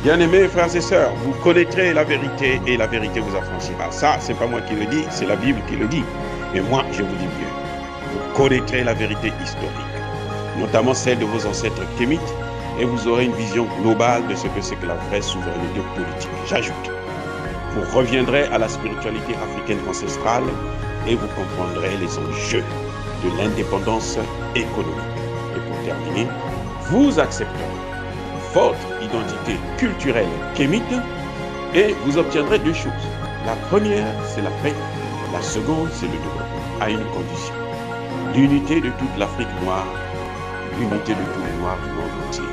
Bien-aimés frères et sœurs, vous connaîtrez la vérité et la vérité vous affranchira. Ça, c'est pas moi qui le dis, c'est la Bible qui le dit. Mais moi, je vous dis mieux. Vous connaîtrez la vérité historique, notamment celle de vos ancêtres kémites, et vous aurez une vision globale de ce que c'est que la vraie souveraineté politique. J'ajoute, vous reviendrez à la spiritualité africaine ancestrale et vous comprendrez les enjeux de l'indépendance économique. Et pour terminer, vous accepterez votre identité culturelle kémite et vous obtiendrez deux choses. La première, c'est la paix. La seconde, c'est le développement, à une condition. L'unité de toute l'Afrique noire, l'unité de tous les Noirs du monde entier.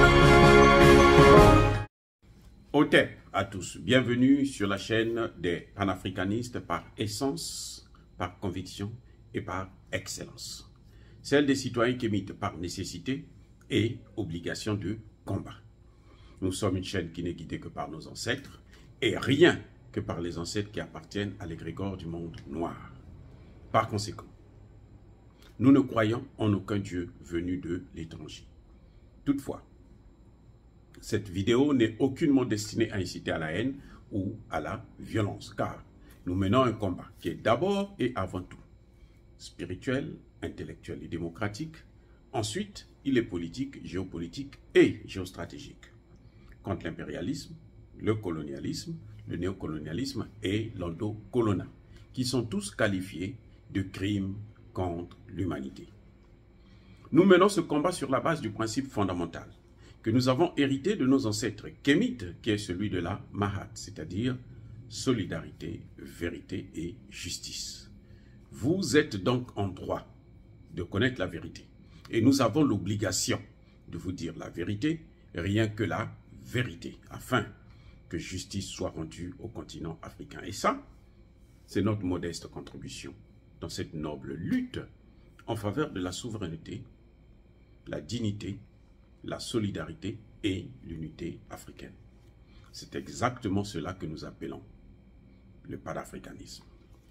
Otep à tous, bienvenue sur la chaîne des panafricanistes par essence, par conviction et par excellence. Celle des citoyens kémites par nécessité et obligation de combat. Nous sommes une chaîne qui n'est guidée que par nos ancêtres et rien que par les ancêtres qui appartiennent à l'égrégore du monde noir. Par conséquent, nous ne croyons en aucun Dieu venu de l'étranger. Toutefois, cette vidéo n'est aucunement destinée à inciter à la haine ou à la violence, car nous menons un combat qui est d'abord et avant tout spirituel, intellectuel et démocratique. Ensuite, il est politique, géopolitique et géostratégique. Contre l'impérialisme, le colonialisme, le néocolonialisme et l'endocolonat, qui sont tous qualifiés de crimes contre l'humanité. Nous menons ce combat sur la base du principe fondamental que nous avons hérité de nos ancêtres kémites, qui est celui de la Mahat, c'est-à-dire solidarité, vérité et justice. Vous êtes donc en droit de connaître la vérité. Et nous avons l'obligation de vous dire la vérité, rien que la vérité, afin que justice soit rendue au continent africain. Et ça, c'est notre modeste contribution dans cette noble lutte en faveur de la souveraineté, la dignité, la solidarité et l'unité africaine. C'est exactement cela que nous appelons le panafricanisme.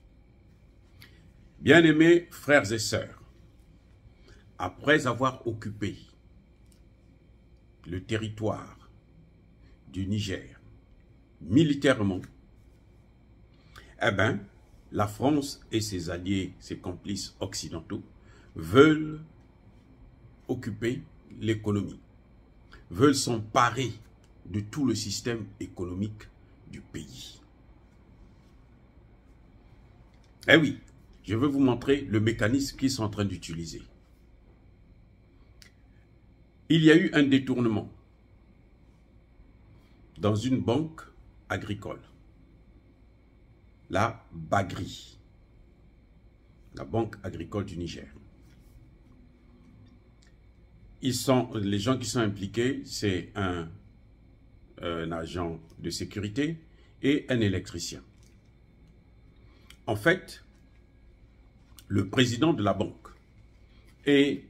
Bien-aimés frères et sœurs, après avoir occupé le territoire du Niger militairement, la France et ses alliés, ses complices occidentaux, veulent occuper l'économie, veulent s'emparer de tout le système économique du pays. Eh oui, je vais vous montrer le mécanisme qu'ils sont en train d'utiliser. Il y a eu un détournement dans une banque agricole, la Bagri, la banque agricole du Niger. Les gens qui sont impliqués, c'est un agent de sécurité et un électricien. En fait, le président de la banque et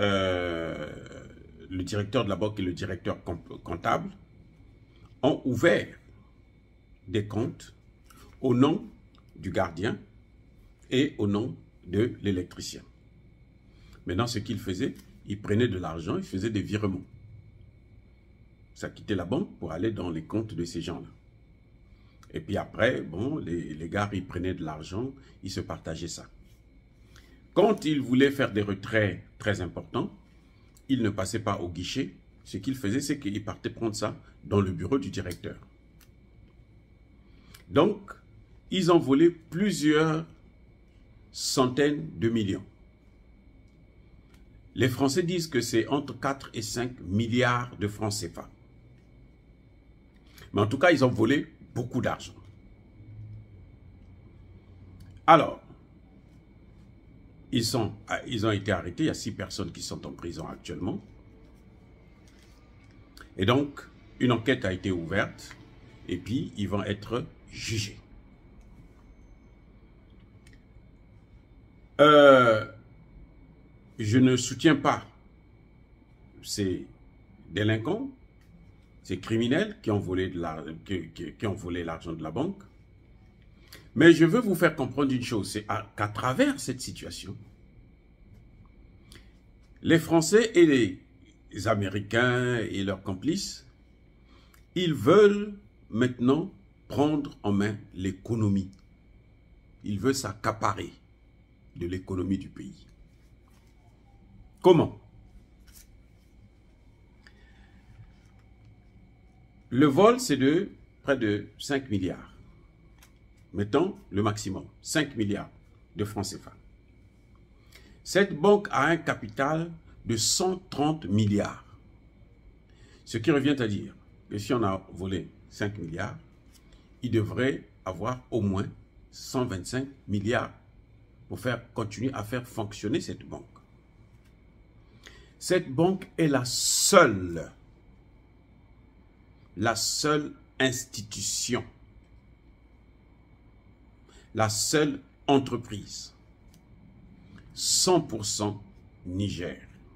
le directeur de la banque et le directeur comptable ont ouvert des comptes au nom du gardien et au nom de l'électricien. Maintenant, ce qu'il faisait, il prenait de l'argent, il faisait des virements. Ça quittait la banque pour aller dans les comptes de ces gens-là. Et puis après, bon, les gars, ils prenaient de l'argent, ils se partageaient ça. Quand ils voulaient faire des retraits très importants, ils ne passaient pas au guichet. Ce qu'ils faisaient, c'est qu'ils partaient prendre ça dans le bureau du directeur. Donc, ils ont volé plusieurs centaines de millions. Les Français disent que c'est entre 4 et 5 milliards de francs CFA. Mais en tout cas, ils ont volé beaucoup d'argent. Alors, ils ont été arrêtés. Il y a 6 personnes qui sont en prison actuellement. Et donc, une enquête a été ouverte. Et puis, ils vont être jugés. Je ne soutiens pas ces délinquants, ces criminels qui ont volé l'argent de la banque. Mais je veux vous faire comprendre une chose, c'est qu'à travers cette situation, les Français et les Américains et leurs complices Ils veulent maintenant prendre en main l'économie. Ils veulent s'accaparer de l'économie du pays. Comment? Le vol, c'est de près de 5 milliards. Mettons le maximum, 5 milliards de francs CFA. Cette banque a un capital de 130 milliards. Ce qui revient à dire que si on a volé 5 milliards, il devrait avoir au moins 125 milliards pour continuer à faire fonctionner cette banque. Cette banque est la seule institution, la seule entreprise 100% Niger.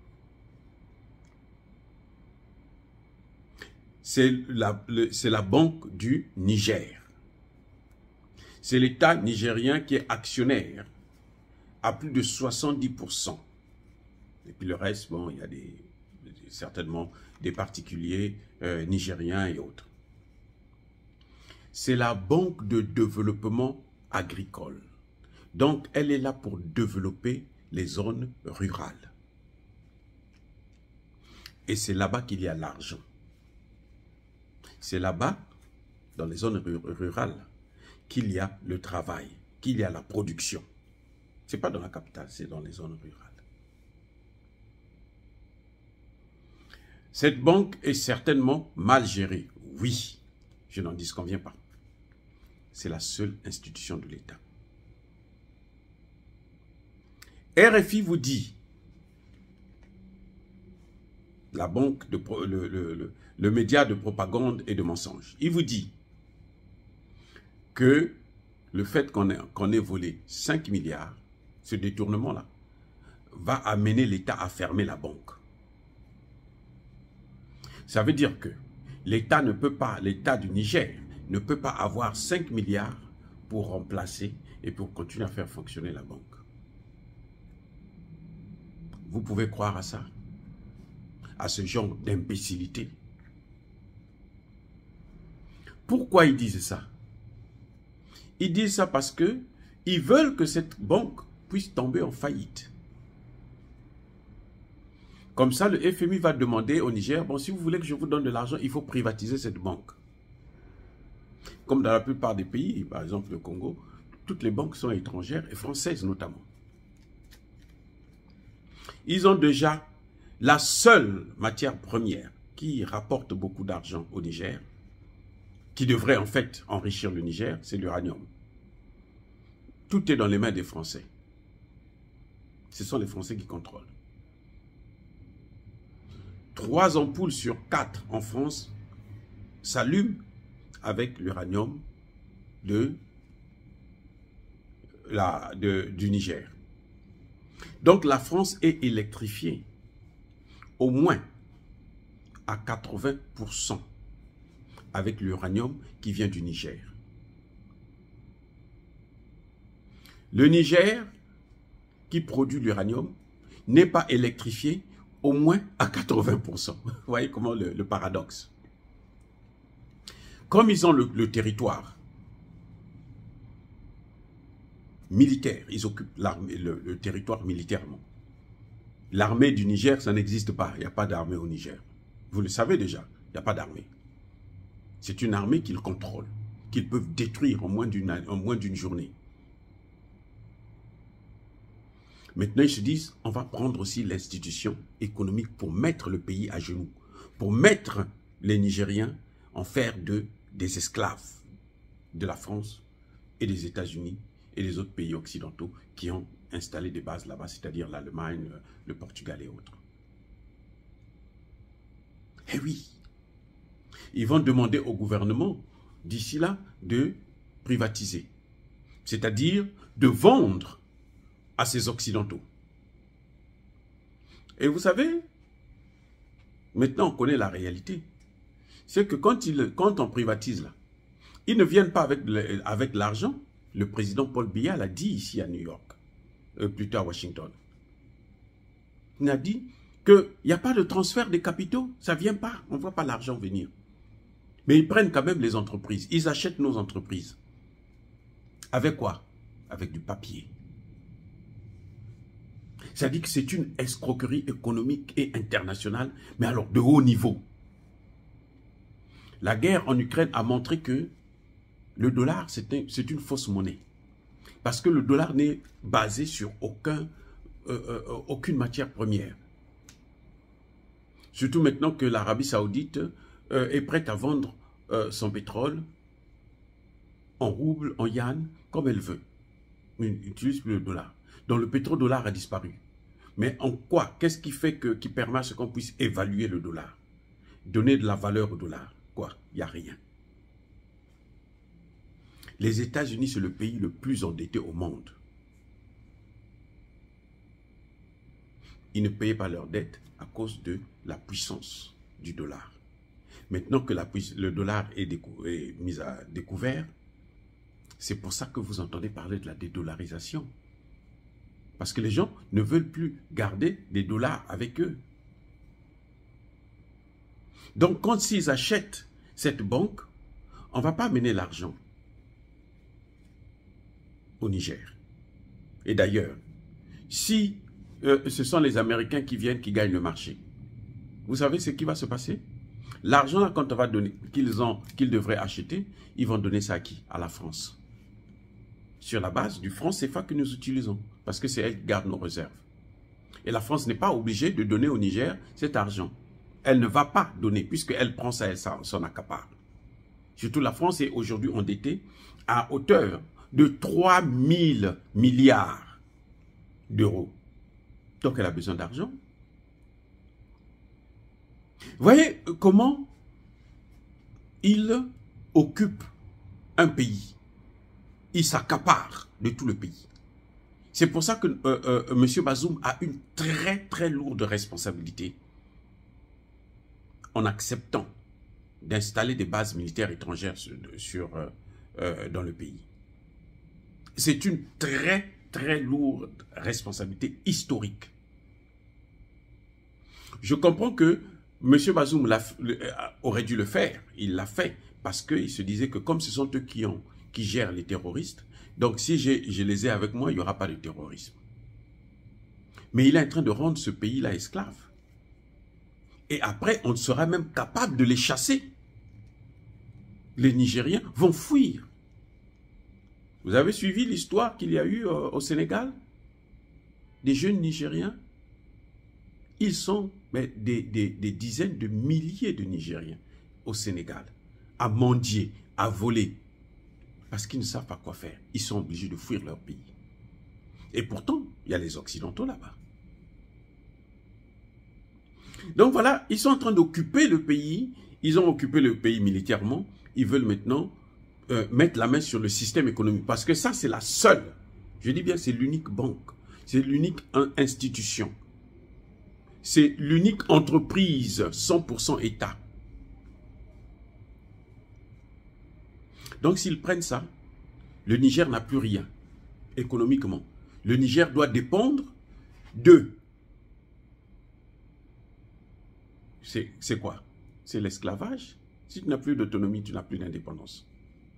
C'est la banque du Niger. C'est l'État nigérien qui est actionnaire à plus de 70%. Et puis le reste, bon, il y a certainement des particuliers nigériens et autres. C'est la banque de développement agricole. Donc, elle est là pour développer les zones rurales. Et c'est là-bas qu'il y a l'argent. C'est là-bas, dans les zones rurales, qu'il y a le travail, qu'il y a la production. Ce n'est pas dans la capitale, c'est dans les zones rurales. Cette banque est certainement mal gérée. Oui, je n'en disconviens pas. C'est la seule institution de l'État. RFI vous dit, la banque, le média de propagande et de mensonge, il vous dit que le fait qu'on ait volé 5 milliards, ce détournement-là, va amener l'État à fermer la banque. Ça veut dire que l'État du Niger ne peut pas avoir 5 milliards pour remplacer et pour continuer à faire fonctionner la banque. Vous pouvez croire à ça? À ce genre d'imbécilité? Pourquoi ils disent ça? Ils disent ça parce que ils veulent que cette banque puisse tomber en faillite. Comme ça, le FMI va demander au Niger, bon, si vous voulez que je vous donne de l'argent, il faut privatiser cette banque. Comme dans la plupart des pays, par exemple le Congo, toutes les banques sont étrangères et françaises notamment. Ils ont déjà la seule matière première qui rapporte beaucoup d'argent au Niger, qui devrait en fait enrichir le Niger, c'est l'uranium. Tout est dans les mains des Français. Ce sont les Français qui contrôlent. 3 ampoules sur 4 en France s'allument avec l'uranium du Niger. Donc la France est électrifiée au moins à 80% avec l'uranium qui vient du Niger. Le Niger, qui produit l'uranium, n'est pas électrifié au moins à 80%. Vous voyez comment le paradoxe. Comme ils ont le territoire militaire, ils occupent le territoire militairement. L'armée du Niger, ça n'existe pas. Il n'y a pas d'armée au Niger. Vous le savez déjà, il n'y a pas d'armée. C'est une armée qu'ils contrôlent, qu'ils peuvent détruire en moins d'une journée. Maintenant, ils se disent, on va prendre aussi l'institution économique pour mettre le pays à genoux, pour mettre les Nigériens en faire des esclaves de la France et des États-Unis et des autres pays occidentaux qui ont installé des bases là-bas, c'est-à-dire l'Allemagne, le Portugal et autres. Eh oui, ils vont demander au gouvernement d'ici là de privatiser, c'est-à-dire de vendre à ces Occidentaux. Et vous savez, maintenant on connaît la réalité. C'est que quand on privatise là, ils ne viennent pas avec l'argent. Le président Paul Biya l'a dit ici à New York, plutôt à Washington. Il a dit qu'il n'y a pas de transfert des capitaux, ça ne vient pas, on ne voit pas l'argent venir. Mais ils prennent quand même les entreprises. Ils achètent nos entreprises. Avec quoi? Avec du papier. Ça dit que c'est une escroquerie économique et internationale, mais alors de haut niveau. La guerre en Ukraine a montré que le dollar, c'est une fausse monnaie. Parce que le dollar n'est basé sur aucune matière première. Surtout maintenant que l'Arabie Saoudite est prête à vendre son pétrole en rouble, en yuan, comme elle veut. Il n'utilise plus le dollar. Donc le pétrodollar a disparu. Mais en quoi? Qu'est-ce qui fait qui permet à ce qu'on puisse évaluer le dollar? Donner de la valeur au dollar? Quoi? Il n'y a rien. Les États-Unis, c'est le pays le plus endetté au monde. Ils ne payaient pas leurs dettes à cause de la puissance du dollar. Maintenant que le dollar est mis à découvert, c'est pour ça que vous entendez parler de la dédollarisation. Parce que les gens ne veulent plus garder des dollars avec eux. Donc, quand ils achètent cette banque, on ne va pas amener l'argent au Niger. Et d'ailleurs, si ce sont les Américains qui viennent, qui gagnent le marché, vous savez ce qui va se passer? L'argent, quand on va donner, qu'ils devraient acheter, ils vont donner ça à qui? À la France. Sur la base du franc CFA que nous utilisons. Parce que c'est elle qui garde nos réserves. Et la France n'est pas obligée de donner au Niger cet argent. Elle ne va pas donner, puisqu'elle prend ça, elle s'en accapare. Surtout la France est aujourd'hui endettée à hauteur de 3 000 milliards d'euros. Donc elle a besoin d'argent. Vous voyez comment il occupe un pays. Il s'accapare de tout le pays. C'est pour ça que M. Bazoum a une très très lourde responsabilité en acceptant d'installer des bases militaires étrangères dans le pays. C'est une très très lourde responsabilité historique. Je comprends que M. Bazoum aurait dû le faire. Il l'a fait parce qu'il se disait que comme ce sont eux qui gèrent les terroristes, donc si je les ai avec moi, il n'y aura pas de terrorisme. Mais il est en train de rendre ce pays-là esclave. Et après, on sera même capable de les chasser. Les Nigériens vont fuir. Vous avez suivi l'histoire qu'il y a eu au Sénégal? Des jeunes Nigériens? Ils sont des dizaines de milliers de Nigériens au Sénégal, à mendier, à voler, parce qu'ils ne savent pas quoi faire. Ils sont obligés de fuir leur pays. Et pourtant, il y a les Occidentaux là-bas. Donc voilà, ils sont en train d'occuper le pays. Ils ont occupé le pays militairement. Ils veulent maintenant mettre la main sur le système économique. Parce que ça, c'est la seule. Je dis bien, c'est l'unique banque. C'est l'unique institution. C'est l'unique entreprise 100% État. Donc s'ils prennent ça, le Niger n'a plus rien économiquement. Le Niger doit dépendre d'eux. C'est quoi? C'est l'esclavage. Si tu n'as plus d'autonomie, tu n'as plus d'indépendance.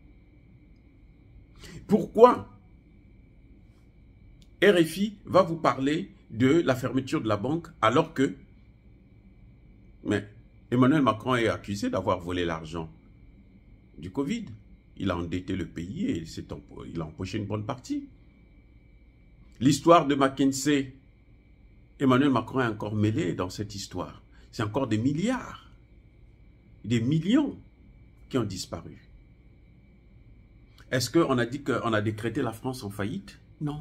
Pourquoi RFI va vous parler de la fermeture de la banque alors que Emmanuel Macron est accusé d'avoir volé l'argent du Covid. Il a endetté le pays et il a empoché une bonne partie. L'histoire de McKinsey, Emmanuel Macron est encore mêlé dans cette histoire. C'est encore des milliards, des millions qui ont disparu. Est-ce qu'on a dit qu'on a décrété la France en faillite? Non.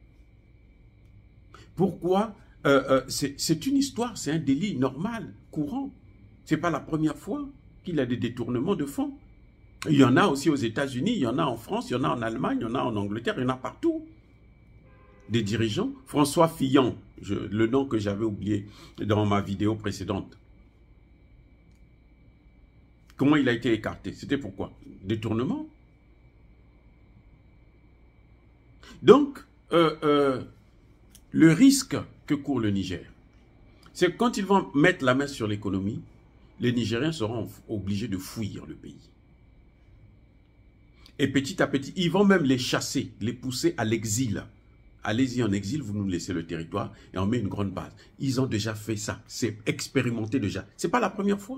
Pourquoi? C'est une histoire, c'est un délit normal, courant. Ce n'est pas la première fois qu'il y a des détournements de fonds. Il y en a aussi aux États-Unis, il y en a en France, il y en a en Allemagne, il y en a en Angleterre, il y en a partout. Des dirigeants. François Fillon, le nom que j'avais oublié dans ma vidéo précédente. Comment il a été écarté? C'était pourquoi? Détournement. Donc, le risque que court le Niger, c'est que quand ils vont mettre la main sur l'économie, les Nigériens seront obligés de fuir le pays. Et petit à petit, ils vont même les chasser, les pousser à l'exil. Allez-y en exil, vous nous laissez le territoire et on met une grande base. Ils ont déjà fait ça, c'est expérimenté déjà. Ce n'est pas la première fois.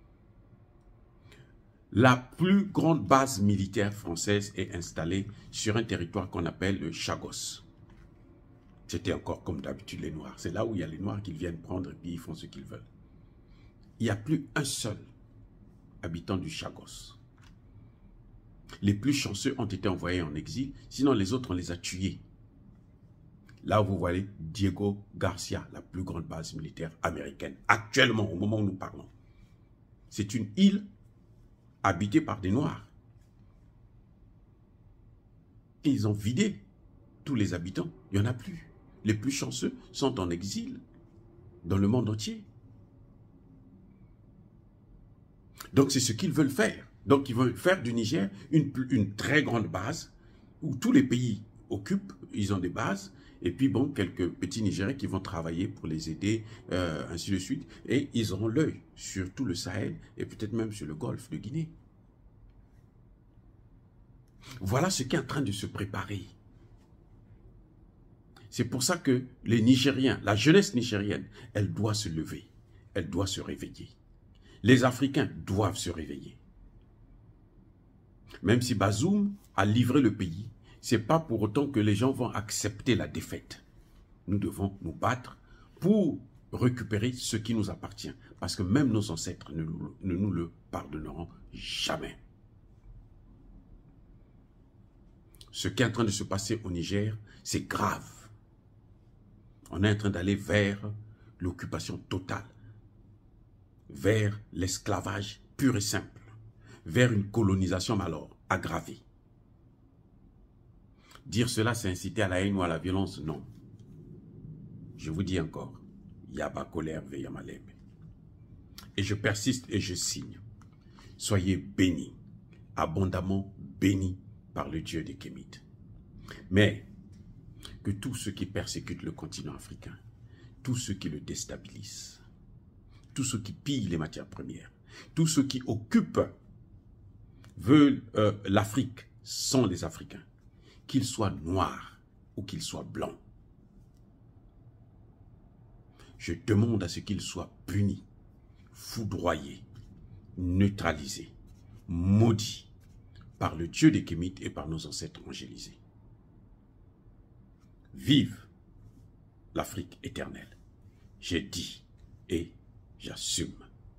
La plus grande base militaire française est installée sur un territoire qu'on appelle le Chagos. C'était encore comme d'habitude les Noirs. C'est là où il y a les Noirs qui viennent prendre et puis ils font ce qu'ils veulent. Il n'y a plus un seul habitant du Chagos. Les plus chanceux ont été envoyés en exil, sinon les autres on les a tués. Là où vous voyez Diego Garcia, la plus grande base militaire américaine, actuellement, au moment où nous parlons. C'est une île habitée par des Noirs. Et ils ont vidé tous les habitants. Il n'y en a plus. Les plus chanceux sont en exil dans le monde entier. Donc c'est ce qu'ils veulent faire. Donc ils veulent faire du Niger une très grande base où tous les pays occupent, ils ont des bases. Et puis bon, quelques petits Nigériens qui vont travailler pour les aider, ainsi de suite. Et ils auront l'œil sur tout le Sahel et peut-être même sur le golfe de Guinée. Voilà ce qui est en train de se préparer. C'est pour ça que les Nigériens, la jeunesse nigérienne, elle doit se lever. Elle doit se réveiller. Les Africains doivent se réveiller. Même si Bazoum a livré le pays, ce n'est pas pour autant que les gens vont accepter la défaite. Nous devons nous battre pour récupérer ce qui nous appartient. Parce que même nos ancêtres ne nous le pardonneront jamais. Ce qui est en train de se passer au Niger, c'est grave. On est en train d'aller vers l'occupation totale, vers l'esclavage pur et simple, vers une colonisation alors aggravée. Dire cela, c'est inciter à la haine ou à la violence, non. Je vous dis encore, Yaba colère Veyamaleb. Et je persiste et je signe. Soyez bénis, abondamment bénis par le Dieu des Kémites. Mais que tous ceux qui persécutent le continent africain, tous ceux qui le déstabilisent, tous ceux qui pillent les matières premières, tous ceux qui occupent, veulent l'Afrique, sont les Africains, qu'ils soient noirs ou qu'ils soient blancs. Je demande à ce qu'ils soient punis, foudroyés, neutralisés, maudits par le Dieu des Kémites et par nos ancêtres angélisés. Vive l'Afrique éternelle. J'ai dit et j'assume.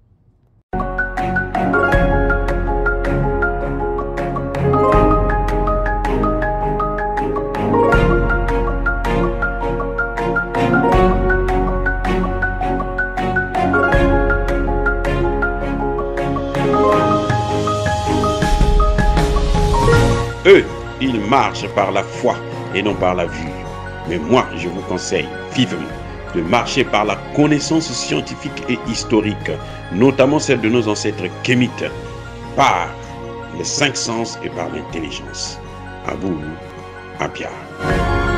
Eux, ils marchent par la foi et non par la vue. Mais moi, je vous conseille vivement de marcher par la connaissance scientifique et historique, notamment celle de nos ancêtres kémites, par les 5 sens et par l'intelligence. À vous, Abia.